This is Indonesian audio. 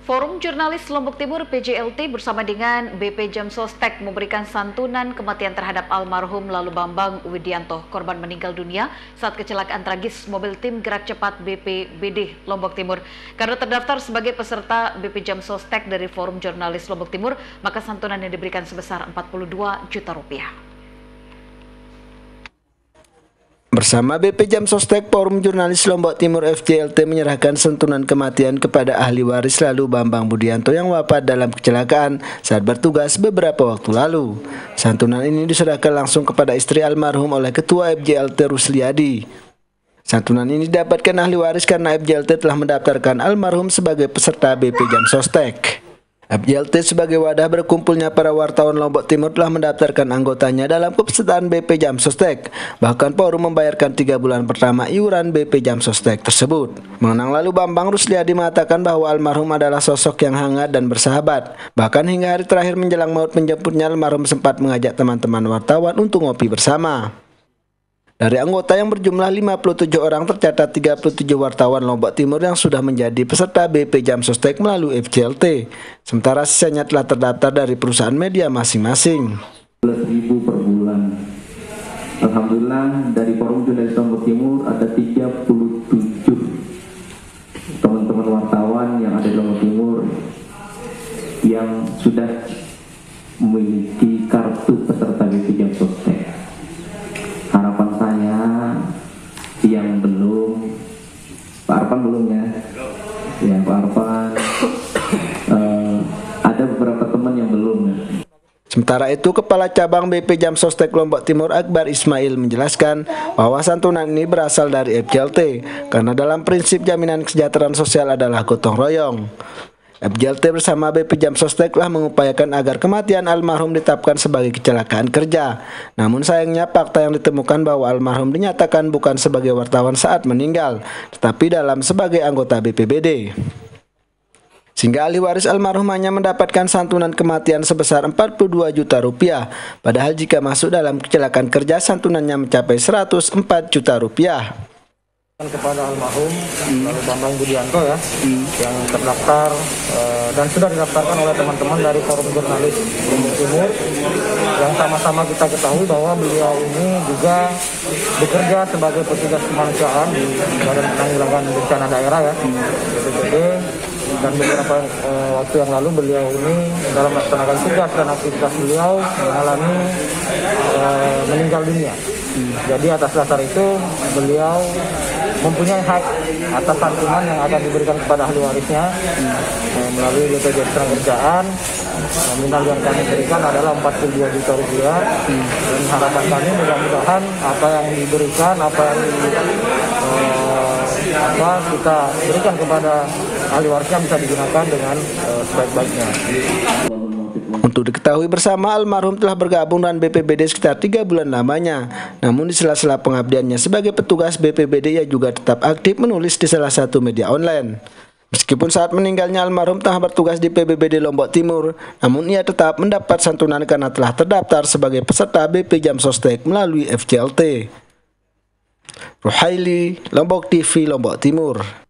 Forum Jurnalis Lombok Timur (PJLT) bersama dengan BP Jam Sostek memberikan santunan kematian terhadap almarhum Lalu Bambang Widianto, korban meninggal dunia saat kecelakaan tragis mobil tim gerak cepat BPBD Lombok Timur. Karena terdaftar sebagai peserta BP Jam Sostek dari Forum Jurnalis Lombok Timur, maka santunan yang diberikan sebesar 42 juta rupiah. Bersama BP Jam Sostek, Forum Jurnalis Lombok Timur FJLT menyerahkan santunan kematian kepada ahli waris Lalu Bambang Widianto yang wafat dalam kecelakaan saat bertugas beberapa waktu lalu. Santunan ini diserahkan langsung kepada istri almarhum oleh Ketua FJLT Rusliadi. Santunan ini didapatkan ahli waris karena FJLT telah mendaftarkan almarhum sebagai peserta BP Jam Sostek. FJLT sebagai wadah berkumpulnya para wartawan Lombok Timur telah mendaftarkan anggotanya dalam kepesertaan BP Jam Sostek. Bahkan Forum membayarkan 3 bulan pertama iuran BP Jam Sostek tersebut. Mengenang Lalu Bambang, Rusliadi mengatakan bahwa almarhum adalah sosok yang hangat dan bersahabat. Bahkan hingga hari terakhir menjelang maut menjemputnya, almarhum sempat mengajak teman-teman wartawan untuk ngopi bersama. Dari anggota yang berjumlah 57 orang, tercatat 37 wartawan Lombok Timur yang sudah menjadi peserta BP Jam Sostek melalui FJLT. Sementara sisanya telah terdaftar dari perusahaan media masing-masing. 11.000 per bulan. Alhamdulillah dari Forum Jurnalis Lombok Timur ada 37 teman-teman wartawan yang ada di Lombok Timur yang sudah memiliki kartu peserta BP Jam Sostek. Harapan saya yang belum, Pak Arfan belum ya? Ya Pak Arfan, ada beberapa teman yang belum ya. Sementara itu, Kepala Cabang BP Jam Sostek Lombok Timur Akbar Ismail menjelaskan bahwa santunan ini berasal dari FJLT karena dalam prinsip jaminan kesejahteraan sosial adalah gotong royong. FJLT bersama BP Jam Sostek telah mengupayakan agar kematian almarhum ditetapkan sebagai kecelakaan kerja. Namun sayangnya fakta yang ditemukan bahwa almarhum dinyatakan bukan sebagai wartawan saat meninggal, tetapi dalam sebagai anggota BPBD. Sehingga ahli waris almarhum hanya mendapatkan santunan kematian sebesar 42 juta rupiah. Padahal jika masuk dalam kecelakaan kerja, santunannya mencapai 104 juta rupiah. Kepada almarhum Lalu Bambang Widianto ya, yang terdaftar dan sudah didaftarkan oleh teman-teman dari Forum Jurnalis Lombok Timur, yang sama-sama kita ketahui bahwa beliau ini juga bekerja sebagai petugas kemanusiaan di Badan Penanggulangan Bencana Daerah ya, BPBD, dan beberapa waktu yang lalu beliau ini dalam melaksanakan tugas dan aktivitas beliau mengalami meninggal dunia. Jadi atas dasar itu beliau mempunyai hak atas santunan yang akan diberikan kepada ahli warisnya melalui BPJS Ketenagakerjaan. Nominal yang kami berikan adalah 42 juta rupiah, dan harapan kami mudah-mudahan apa yang diberikan, apa yang kita berikan kepada ahli warisnya bisa digunakan dengan sebaik-baiknya. Untuk diketahui bersama, almarhum telah bergabung dengan BPBD sekitar 3 bulan lamanya. Namun di sela-sela pengabdiannya sebagai petugas BPBD, ia juga tetap aktif menulis di salah satu media online. Meskipun saat meninggalnya almarhum tengah bertugas di PBBD Lombok Timur, namun ia tetap mendapat santunan karena telah terdaftar sebagai peserta BP Jam Sostek melalui FJLT. Ruhaili, Lombok TV, Lombok Timur.